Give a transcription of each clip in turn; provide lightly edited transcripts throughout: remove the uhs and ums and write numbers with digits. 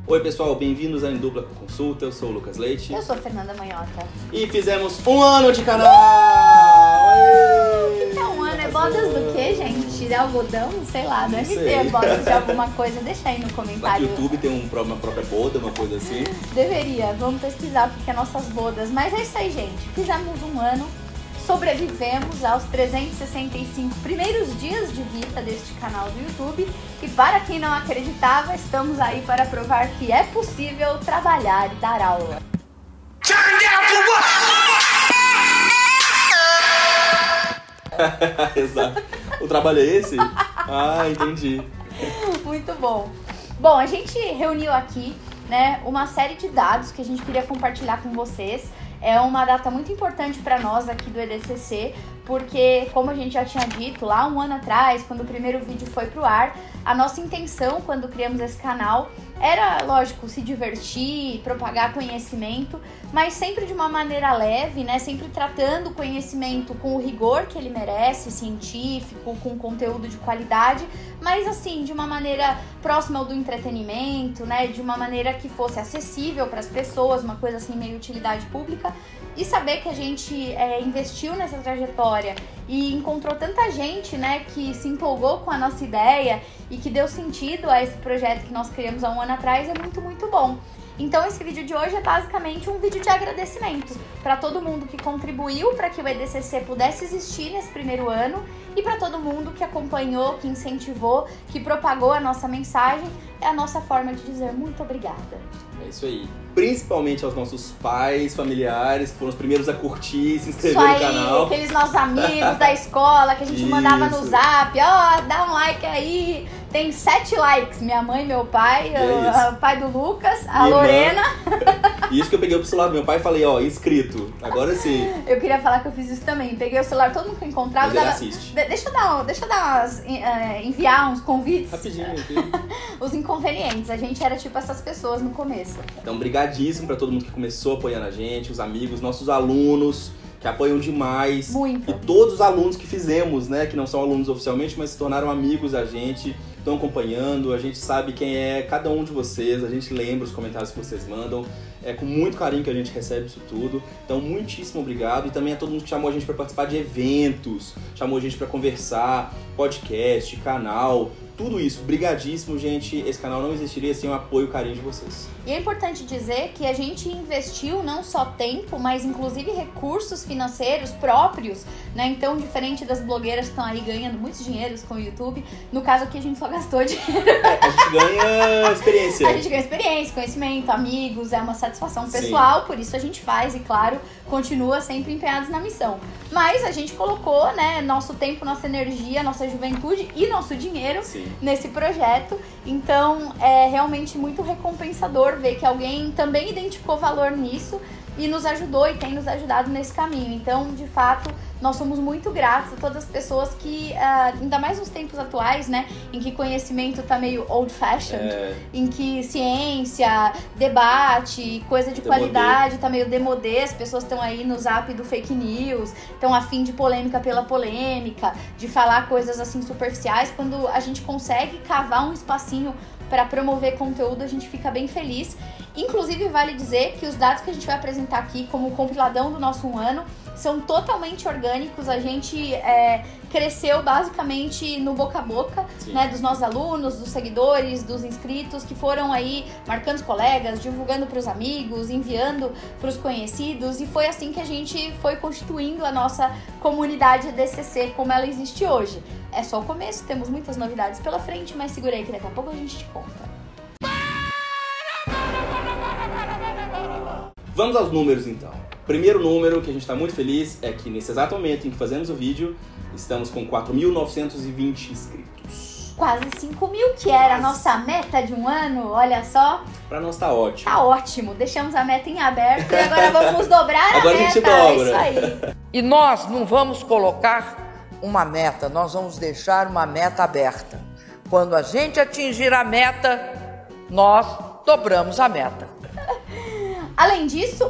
Oi pessoal, bem-vindos a Em Dupla com Consulta, eu sou o Lucas Leite. Eu sou a Fernanda Manhota. E fizemos 1 ano de canal! O que é 1 ano? É bodas do quê, gente? De algodão? Sei lá, deve ter bodas de alguma coisa. Deixa aí no comentário. Será que o YouTube tem uma própria boda, uma coisa assim? Deveria, vamos pesquisar o que é nossas bodas. Mas é isso aí, gente. Fizemos 1 ano. Sobrevivemos aos 365 primeiros dias de vida deste canal do YouTube e para quem não acreditava, estamos aí para provar que é possível trabalhar e dar aula. Exato. O trabalho é esse? Ah, entendi. Muito bom. Bom, a gente reuniu aqui, né, uma série de dados que a gente queria compartilhar com vocês. É uma data muito importante para nós aqui do EDCC, porque, como a gente já tinha dito lá 1 ano atrás, quando o primeiro vídeo foi pro ar, a nossa intenção quando criamos esse canal era, lógico, se divertir, propagar conhecimento, mas sempre de uma maneira leve, né? Sempre tratando o conhecimento com o rigor que ele merece, científico, com conteúdo de qualidade, mas assim, de uma maneira próxima ao do entretenimento, né? De uma maneira que fosse acessível para as pessoas, uma coisa assim meio utilidade pública. E saber que a gente investiu nessa trajetória e encontrou tanta gente, né, que se empolgou com a nossa ideia e que deu sentido a esse projeto que nós criamos há 1 ano atrás é muito, muito bom. Então esse vídeo de hoje é basicamente um vídeo de agradecimento para todo mundo que contribuiu para que o EDCC pudesse existir nesse primeiro ano e para todo mundo que acompanhou, que incentivou, que propagou a nossa mensagem. É a nossa forma de dizer muito obrigada. É isso aí. Principalmente aos nossos pais, familiares, que foram os primeiros a curtir, se inscrever no canal. Aqueles nossos amigos da escola que a gente mandava no zap, ó, dá um like aí. Tem 7 likes, minha mãe, meu pai, o pai do Lucas, a Lorena. E isso que eu peguei pro celular do meu pai e falei, ó, inscrito. Agora sim. Eu queria falar que eu fiz isso também. Peguei o celular, todo mundo que eu encontrava. Mas ele assiste. Deixa eu dar enviar uns convites. Rapidinho aqui. Os inconvenientes. A gente era tipo essas pessoas no começo. Então, brigadíssimo pra todo mundo que começou apoiando a gente, os amigos, nossos alunos, que apoiam demais. Muito. E todos os alunos que fizemos, né, que não são alunos oficialmente, mas se tornaram amigos da gente, estão acompanhando, a gente sabe quem é cada um de vocês, a gente lembra os comentários que vocês mandam, é com muito carinho que a gente recebe isso tudo, então muitíssimo obrigado. E também a todo mundo que chamou a gente para participar de eventos, chamou a gente para conversar, podcast, canal, tudo isso, brigadíssimo, gente. Esse canal não existiria sem o apoio e o carinho de vocês. E é importante dizer que a gente investiu não só tempo, mas inclusive recursos financeiros próprios, né? Então, diferente das blogueiras que estão aí ganhando muitos dinheiros com o YouTube, no caso aqui a gente só gastou dinheiro. A gente ganha experiência. A gente ganha experiência, conhecimento, amigos, é uma satisfação pessoal. Sim. Por isso a gente faz e, claro, continua sempre empenhados na missão. Mas a gente colocou, né, nosso tempo, nossa energia, nossa juventude e nosso dinheiro, sim, nesse projeto. Então é realmente muito recompensador ver que alguém também identificou valor nisso e nos ajudou e tem nos ajudado nesse caminho. Então, de fato, nós somos muito gratos a todas as pessoas que, ainda mais nos tempos atuais, né, em que conhecimento tá meio old-fashioned, em que ciência, debate, coisa de qualidade tá meio demodê, as pessoas estão aí no zap do fake news, estão a fim de polêmica pela polêmica, de falar coisas assim superficiais. Quando a gente consegue cavar um espacinho para promover conteúdo, a gente fica bem feliz. Inclusive, vale dizer que os dados que a gente vai apresentar aqui como compiladão do nosso 1 ano são totalmente orgânicos. A gente cresceu basicamente no boca a boca, né, dos nossos alunos, dos seguidores, dos inscritos, que foram aí marcando os colegas, divulgando para os amigos, enviando para os conhecidos, e foi assim que a gente foi constituindo a nossa comunidade EDCC como ela existe hoje. É só o começo, temos muitas novidades pela frente, mas segura aí que daqui a pouco a gente te conta. Vamos aos números então. Primeiro número que a gente está muito feliz é que nesse exato momento em que fazemos o vídeo, estamos com 4.920 inscritos. Quase 5 mil, que era a nossa meta de 1 ano, olha só. Pra nós tá ótimo. Tá ótimo, deixamos a meta em aberto e agora vamos dobrar agora a meta. A gente dobra. É isso aí. E nós não vamos colocar uma meta, nós vamos deixar uma meta aberta. Quando a gente atingir a meta, nós dobramos a meta. Além disso,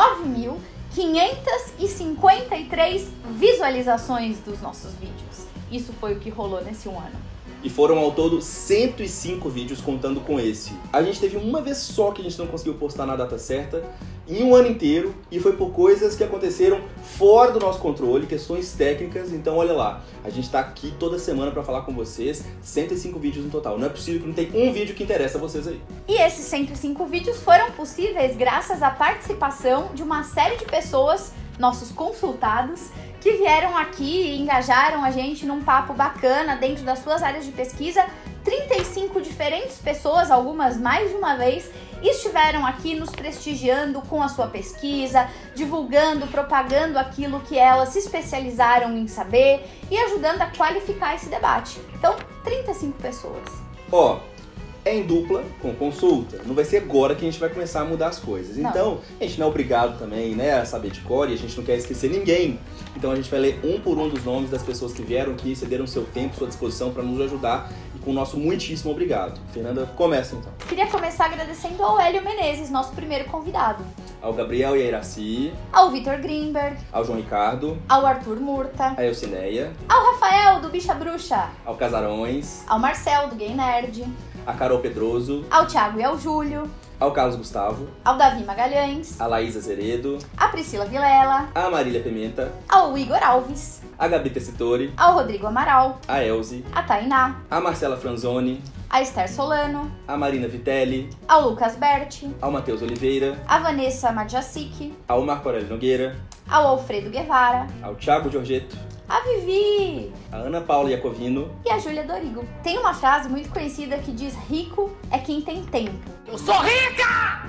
89.553 visualizações dos nossos vídeos. isso foi o que rolou nesse 1 ano. E foram ao todo 105 vídeos contando com esse. A gente teve uma vez só que a gente não conseguiu postar na data certa, em um ano inteiro, e foi por coisas que aconteceram fora do nosso controle, questões técnicas. Então olha lá, a gente tá aqui toda semana pra falar com vocês, 105 vídeos no total. Não é possível que não tenha um vídeo que interessa a vocês aí. E esses 105 vídeos foram possíveis graças à participação de uma série de pessoas, nossos consultados, que vieram aqui e engajaram a gente num papo bacana dentro das suas áreas de pesquisa. 35 diferentes pessoas, algumas mais de uma vez, estiveram aqui nos prestigiando com a sua pesquisa, divulgando, propagando aquilo que elas se especializaram em saber e ajudando a qualificar esse debate. Então, 35 pessoas. Ó, é em dupla com consulta. Não vai ser agora que a gente vai começar a mudar as coisas. Não. Então, a gente não é obrigado também, né, a saber de cor, e a gente não quer esquecer ninguém. Então a gente vai ler um por um dos nomes das pessoas que vieram aqui, cederam seu tempo, sua disposição para nos ajudar, e com o nosso muitíssimo obrigado. Fernanda, começa então. Queria começar agradecendo ao Hélio Menezes, nosso primeiro convidado. Ao Gabriel e a Iraci, Ao Vitor Greenberg, ao João Ricardo, ao Arthur Murta, a Elcineia, ao Rafael, do Bicha Bruxa, ao Casarões, ao Marcel, do Gay Nerd, a Carol Pedroso, ao Thiago e ao Júlio, ao Carlos Gustavo, ao Davi Magalhães, a Laísa Zeredo, a Priscila Vilela, a Marília Pimenta, ao Igor Alves, a Gabi Tessitori, ao Rodrigo Amaral, a Elze, a Tainá, a Marcela Franzoni, a Esther Solano, a Marina Vitelli, ao Lucas Berti, ao Matheus Oliveira, a Vanessa Madjacik, ao Marco Aurélio Nogueira, ao Alfredo Guevara, ao Thiago Giorgetto, a Vivi a Ana Paula Iacovino, e a Júlia Dorigo. Tem uma frase muito conhecida que diz: rico é quem tem tempo. Eu sou rica!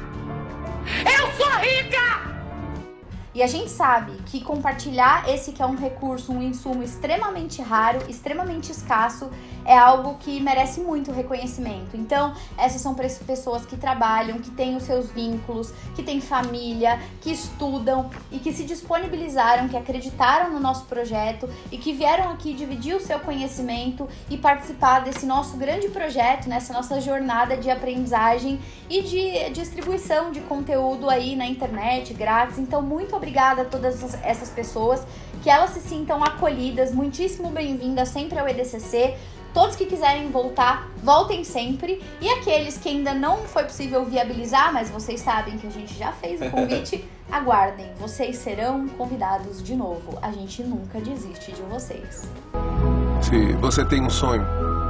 Eu sou rica! E a gente sabe que compartilhar esse que é um recurso, um insumo extremamente raro, extremamente escasso, é algo que merece muito reconhecimento. Então, essas são pessoas que trabalham, que têm os seus vínculos, que têm família, que estudam e que se disponibilizaram, que acreditaram no nosso projeto e que vieram aqui dividir o seu conhecimento e participar desse nosso grande projeto, nessa nossa jornada de aprendizagem e de distribuição de conteúdo aí na internet, grátis. Então, muito obrigada a todas essas pessoas, que elas se sintam acolhidas, muitíssimo bem-vindas sempre ao EDCC. Todos que quiserem voltar, voltem sempre. E aqueles que ainda não foi possível viabilizar, mas vocês sabem que a gente já fez o convite, aguardem. Vocês serão convidados de novo. A gente nunca desiste de vocês. Se você tem um sonho,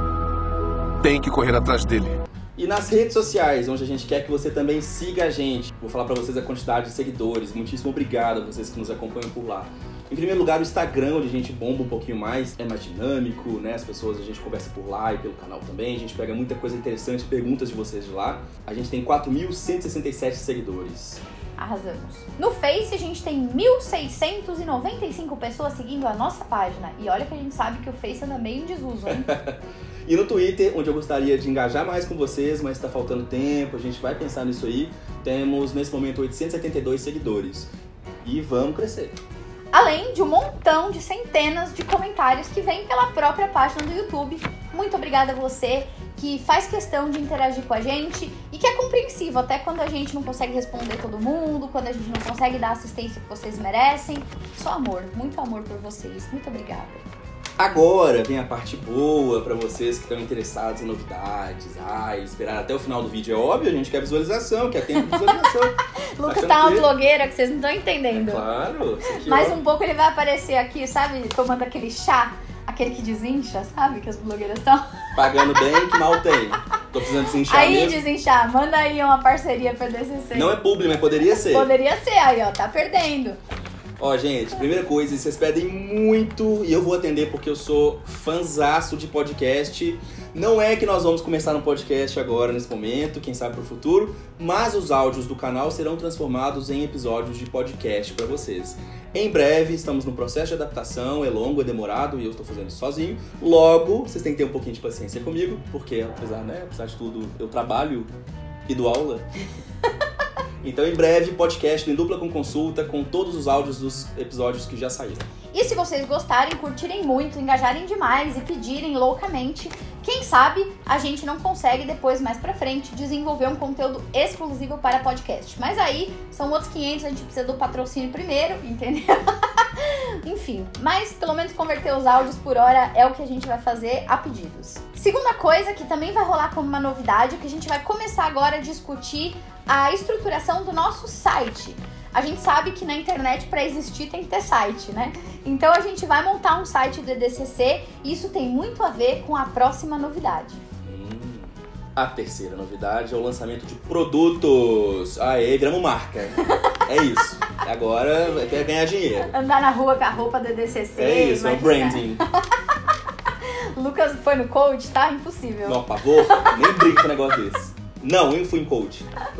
tem que correr atrás dele. E nas redes sociais, onde a gente quer que você também siga a gente. Vou falar pra vocês a quantidade de seguidores. Muitíssimo obrigado a vocês que nos acompanham por lá. Em primeiro lugar, o Instagram, onde a gente bomba um pouquinho mais, é mais dinâmico, né? As pessoas, a gente conversa por lá e pelo canal também. A gente pega muita coisa interessante, perguntas de vocês de lá. A gente tem 4.167 seguidores. Arrasamos. No Face, a gente tem 1.695 pessoas seguindo a nossa página. E olha que a gente sabe que o Face anda meio em desuso, hein? E no Twitter, onde eu gostaria de engajar mais com vocês, mas tá faltando tempo, a gente vai pensar nisso aí. Temos, nesse momento, 872 seguidores. E vamos crescer. Além de um montão de centenas de comentários que vêm pela própria página do YouTube. Muito obrigada a você que faz questão de interagir com a gente e que é compreensivo até quando a gente não consegue responder todo mundo, quando a gente não consegue dar a assistência que vocês merecem. Só amor, muito amor por vocês. Muito obrigada. Agora vem a parte boa pra vocês que estão interessados em novidades. Esperar até o final do vídeo é óbvio, a gente quer visualização, quer tempo de visualização. Lucas tá uma blogueira que vocês não estão entendendo. É claro. Isso aqui, Mais um pouco ele vai aparecer aqui, sabe? Tomando aquele chá, aquele que desincha, sabe? Que as blogueiras estão. Pagando bem, que mal tem. Tô precisando desinchar Aí, mesmo. desinchar, manda aí uma parceria pra DCC. Não é publi, mas poderia ser. Poderia ser, aí ó, tá perdendo. Ó, gente, primeira coisa, vocês pedem muito e eu vou atender porque eu sou fanzaço de podcast. Não é que nós vamos começar um podcast agora, nesse momento, quem sabe pro futuro, mas os áudios do canal serão transformados em episódios de podcast pra vocês. Em breve, estamos no processo de adaptação, é longo, é demorado e eu estou fazendo isso sozinho. Logo, vocês têm que ter um pouquinho de paciência comigo, porque apesar de tudo, eu trabalho e dou aula. Então, em breve, podcast em dupla com consulta, com todos os áudios dos episódios que já saíram. E se vocês gostarem, curtirem muito, engajarem demais e pedirem loucamente, quem sabe a gente não consegue depois, mais pra frente, desenvolver um conteúdo exclusivo para podcast. Mas aí, são outros 500, a gente precisa do patrocínio primeiro, entendeu? Enfim, mas pelo menos converter os áudios por hora é o que a gente vai fazer a pedidos. Segunda coisa que também vai rolar como uma novidade é que a gente vai começar agora a discutir a estruturação do nosso site. A gente sabe que na internet, para existir, tem que ter site, né? Então a gente vai montar um site do EDCC e isso tem muito a ver com a próxima novidade. A terceira novidade é o lançamento de produtos. Aê, viramos marca. É isso. Agora quer ganhar dinheiro. Andar na rua com a roupa do EDCC. É isso, é o branding. Lucas foi no coach, tá? Impossível. Não, pavor, nem brinco com um negócio desse. Não, eu não fui em coach.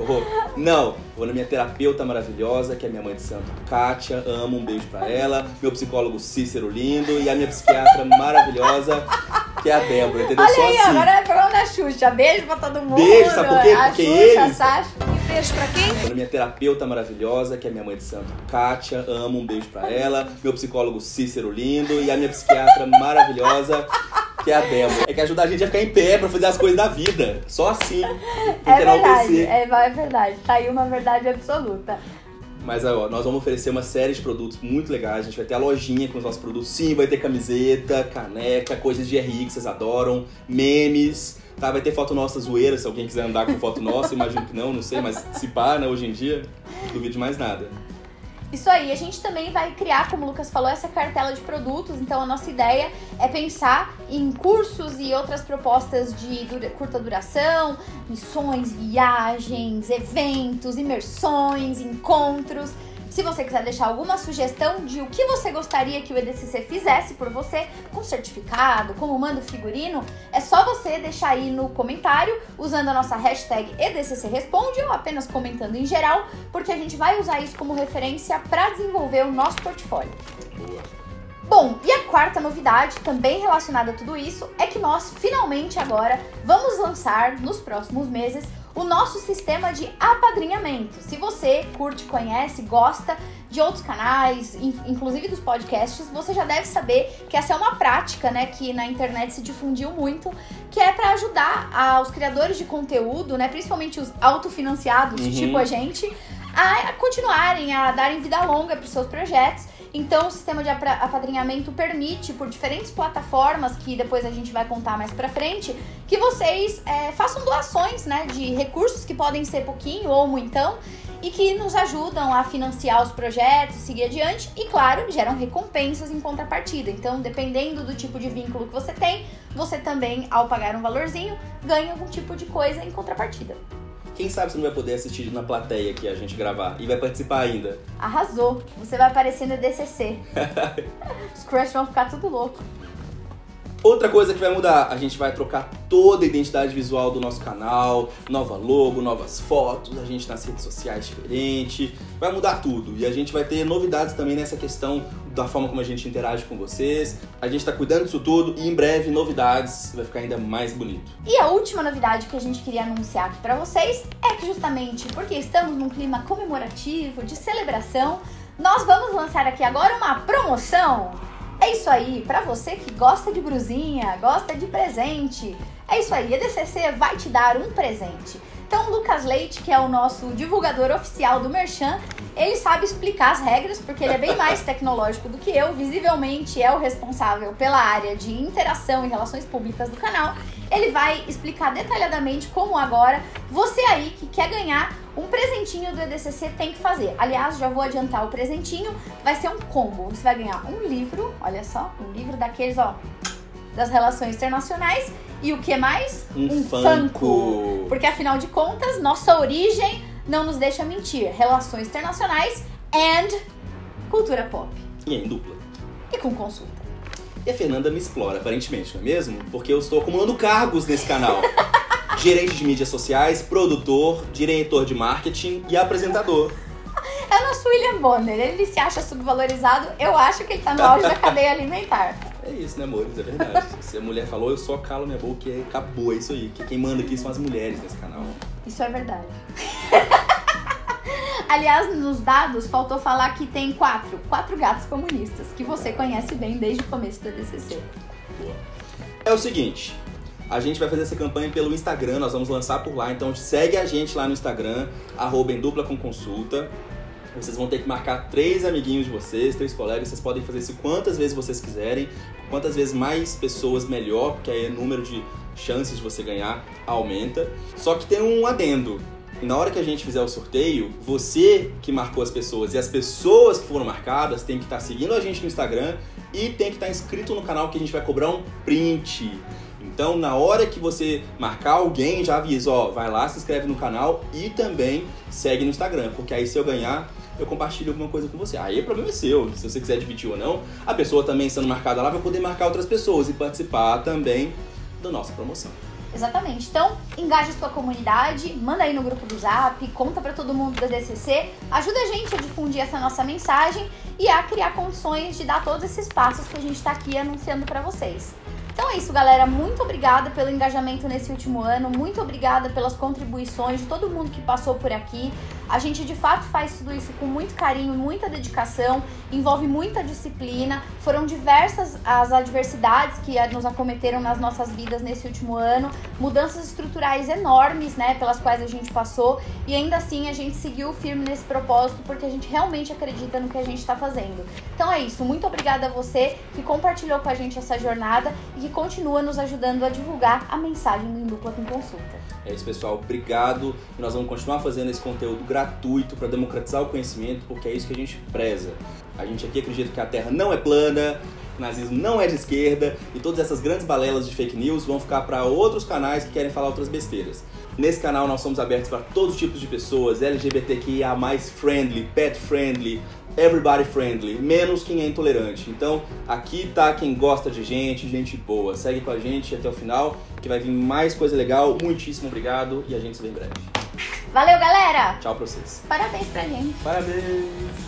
Não, vou na minha terapeuta maravilhosa, que é minha mãe de santo, Kátia. Amo, um beijo pra ela. Meu psicólogo Cícero lindo. E a minha psiquiatra maravilhosa, que é a Débora, entendeu? Olha Só aí, assim. agora é programa da Xuxa. Beijo pra todo mundo. Beijo, sabe por quê? A Porque Xuxa, eles... a Sasha. Beijo pra quem? Vou na minha terapeuta maravilhosa, que é minha mãe de santo, Kátia. Amo, um beijo pra ela. Meu psicólogo Cícero lindo. E a minha psiquiatra maravilhosa, que é a Débora. É que ajuda a gente a ficar em pé pra fazer as coisas da vida. Só assim. É verdade, é verdade. Tá aí uma verdade absoluta. Mas ó, nós vamos oferecer uma série de produtos muito legais. A gente vai ter a lojinha com os nossos produtos. Sim, vai ter camiseta, caneca, coisas de RI que vocês adoram, memes. Tá, vai ter foto nossa zoeira, se alguém quiser andar com foto nossa. Imagino que não sei, mas se pá, né, hoje em dia, não duvido de mais nada. Isso aí, a gente também vai criar, como o Lucas falou, essa cartela de produtos. Então a nossa ideia é pensar em cursos e outras propostas de curta duração, missões, viagens, eventos, imersões, encontros. Se você quiser deixar alguma sugestão de o que você gostaria que o EDCC fizesse por você, com certificado, como manda o figurino, é só você deixar aí no comentário, usando a nossa hashtag EDCC Responde ou apenas comentando em geral, porque a gente vai usar isso como referência para desenvolver o nosso portfólio. Boa. Bom, e a quarta novidade, também relacionada a tudo isso, é que nós finalmente agora vamos lançar nos próximos meses o nosso sistema de apadrinhamento. Se você curte, conhece, gosta de outros canais, inclusive dos podcasts, você já deve saber que essa é uma prática, né, que na internet se difundiu muito, que é para ajudar os criadores de conteúdo, né, principalmente os autofinanciados, tipo a gente, a continuarem, a darem vida longa para os seus projetos. Então, o sistema de apadrinhamento permite, por diferentes plataformas, que depois a gente vai contar mais pra frente, que vocês façam doações, né, de recursos que podem ser pouquinho ou muitão, e que nos ajudam a financiar os projetos, seguir adiante, e claro, geram recompensas em contrapartida. Então, dependendo do tipo de vínculo que você tem, você também, ao pagar um valorzinho, ganha algum tipo de coisa em contrapartida. Quem sabe você não vai poder assistir na plateia aqui a gente gravar e vai participar ainda. Arrasou! Você vai aparecer no EDCC. Os crush vão ficar tudo louco. Outra coisa que vai mudar, a gente vai trocar toda a identidade visual do nosso canal, nova logo, novas fotos, a gente nas redes sociais diferente, vai mudar tudo. E a gente vai ter novidades também nessa questão da forma como a gente interage com vocês. A gente tá cuidando disso tudo e em breve novidades, vai ficar ainda mais bonito. E a última novidade que a gente queria anunciar aqui pra vocês é que justamente porque estamos num clima comemorativo, de celebração, nós vamos lançar aqui agora uma promoção. É isso aí, pra você que gosta de brusinha, gosta de presente, é isso aí, EDCC vai te dar um presente. Então o Lucas Leite, que é o nosso divulgador oficial do Merchan, ele sabe explicar as regras, porque ele é bem mais tecnológico do que eu, visivelmente é o responsável pela área de interação e relações públicas do canal. Ele vai explicar detalhadamente como agora você aí que quer ganhar um presentinho do EDCC tem que fazer. Aliás, já vou adiantar o presentinho, vai ser um combo. Você vai ganhar um livro, olha só, um livro daqueles, ó, das relações internacionais. E o que mais? Um Funko. Porque afinal de contas, nossa origem não nos deixa mentir. Relações internacionais and cultura pop. E em dupla. E com consulta. E a Fernanda me explora, aparentemente, não é mesmo? Porque eu estou acumulando cargos nesse canal. Gerente de mídias sociais, produtor, diretor de marketing e apresentador. É o nosso William Bonner, ele se acha subvalorizado, eu acho que ele tá no auge da cadeia alimentar. É isso, né, amores? É verdade. Se a mulher falou, eu só calo minha boca e acabou, é isso aí. Que quem manda aqui são as mulheres nesse canal. Isso é verdade. Aliás, nos dados, faltou falar que tem quatro gatos comunistas, que você conhece bem desde o começo do EDCC. Boa. É o seguinte, a gente vai fazer essa campanha pelo Instagram, nós vamos lançar por lá, então segue a gente lá no Instagram, @emdupla com consulta. Vocês vão ter que marcar 3 amiguinhos de vocês, 3 colegas. Vocês podem fazer isso quantas vezes vocês quiserem. Quantas vezes mais pessoas, melhor, porque aí o número de chances de você ganhar aumenta. Só que tem um adendo. Na hora que a gente fizer o sorteio, você que marcou as pessoas e as pessoas que foram marcadas tem que estar seguindo a gente no Instagram e tem que estar inscrito no canal, que a gente vai cobrar um print. Então, na hora que você marcar alguém, já avisa, ó, vai lá, se inscreve no canal e também segue no Instagram, porque aí se eu ganhar, eu compartilho alguma coisa com você. Aí o problema é seu, se você quiser dividir ou não. A pessoa também sendo marcada lá vai poder marcar outras pessoas e participar também da nossa promoção. Exatamente. Então, engaje sua comunidade, manda aí no grupo do Zap, conta pra todo mundo da DCC, ajuda a gente a difundir essa nossa mensagem e a criar condições de dar todos esses passos que a gente tá aqui anunciando pra vocês. Então é isso, galera. Muito obrigada pelo engajamento nesse último ano. Muito obrigada pelas contribuições de todo mundo que passou por aqui. A gente, de fato, faz tudo isso com muito carinho, muita dedicação. Envolve muita disciplina. Foram diversas as adversidades que nos acometeram nas nossas vidas nesse último ano. Mudanças estruturais enormes, né, pelas quais a gente passou. E ainda assim, a gente seguiu firme nesse propósito, porque a gente realmente acredita no que a gente está fazendo. Então é isso. Muito obrigada a você que compartilhou com a gente essa jornada e que continua nos ajudando a divulgar a mensagem do Em Dupla com Consulta. É isso, pessoal. Obrigado. E nós vamos continuar fazendo esse conteúdo gratuito para democratizar o conhecimento, porque é isso que a gente preza. A gente aqui acredita que a Terra não é plana, o nazismo não é de esquerda, e todas essas grandes balelas de fake news vão ficar para outros canais que querem falar outras besteiras. Nesse canal nós somos abertos para todos os tipos de pessoas, LGBTQIA+, friendly, pet friendly, everybody friendly, menos quem é intolerante. Então, aqui tá quem gosta de gente boa. Segue com a gente até o final, que vai vir mais coisa legal. Muitíssimo obrigado e a gente se vê em breve. Valeu, galera! Tchau pra vocês. Parabéns pra gente. Parabéns!